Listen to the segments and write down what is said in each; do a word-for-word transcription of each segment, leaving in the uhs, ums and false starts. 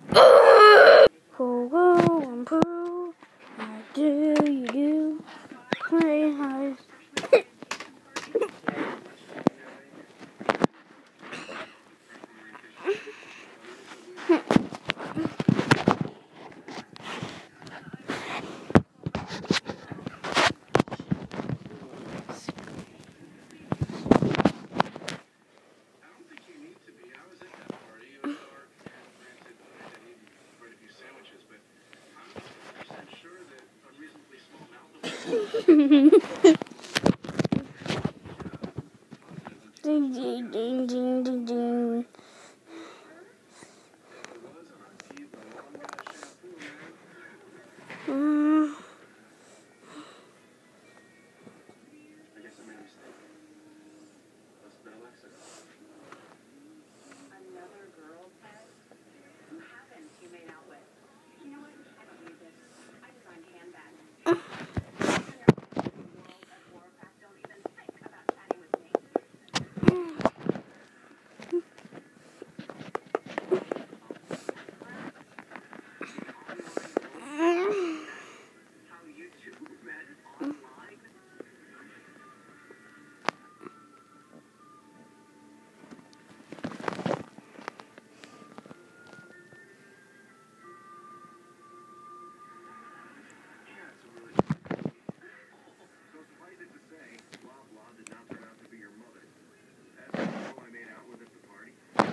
Pogo and Pooh, how do you do? Play hard. Ding ding ding ding ding ding. Mm. I guess I made a mistake. Must have been Alexa. Another girl, Ted? Who haven't you made out with? You know what? I don't need this. I designed handbags. Don't even think about chatting with me. How you two met online? Yeah, it's a really... So suffice it to say, blah blah did not turn out to be your mother. That's the girl I made out with at the party.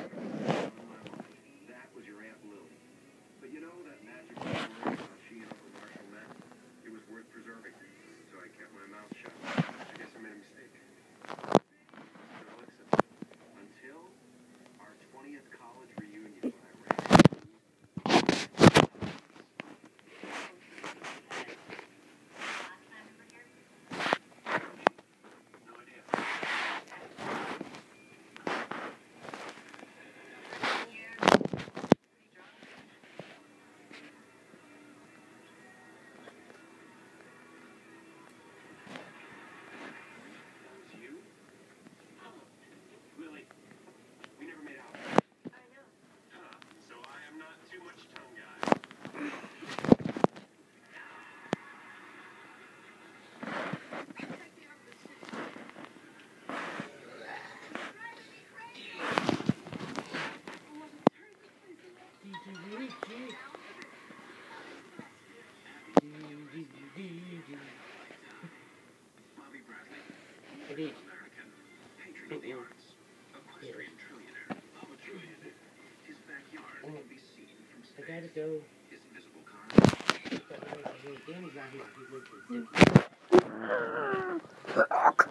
That was your Aunt Lily. But you know that magic story about she and Uncle Marshall met? It was worth preserving. So I kept my mouth shut. I guess I made a mistake. So Alexa, until our twentieth college reunion when I ran no idea. That was you? Lily, we never made out. I know. Huh, so I am not too much tongue guy. Bobby Bradley, It is. American, patron of the arts, equestrian trillionaire, I'm a trillionaire. His backyard can be seen from I space. gotta go. His invisible car. Danny's not here. He's with